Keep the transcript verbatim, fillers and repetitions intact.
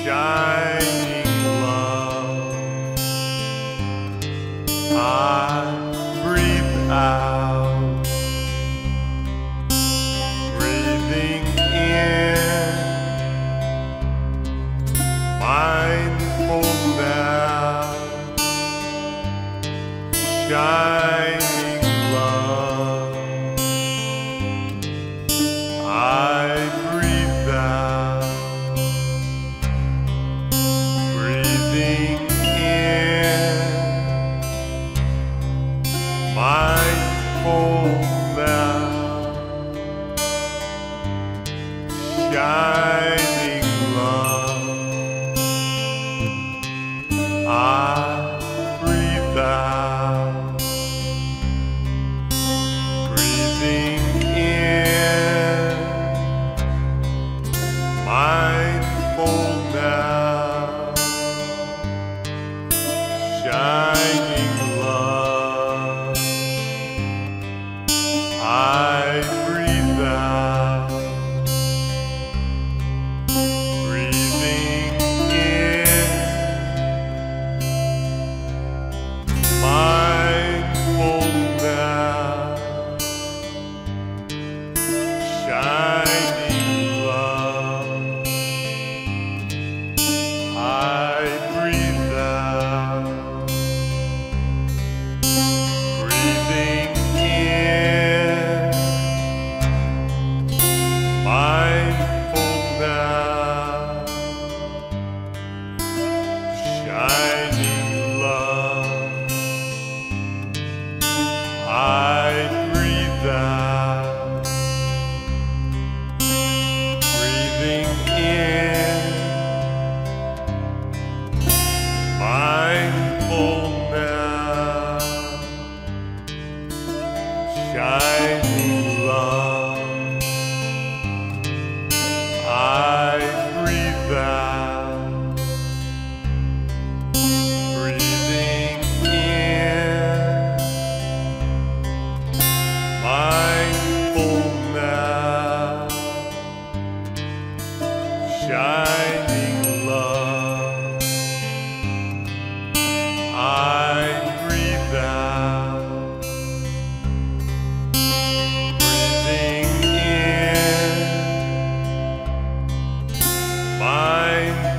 shining love. I breathe out, breathing in, mindful now, shining love. I breathe out, breathing in, mindful now, shining love. I breathe out, breathing in, mindful now, shining love. I breathe out, breathing in, mindful now, shining love. I breathe out, breathing in, mindful now, shining love. I breathe out, breathing in, mindful now, shining love. I breathe out, breathing in, mindful now, shining love. I breathe out, breathing in, mindful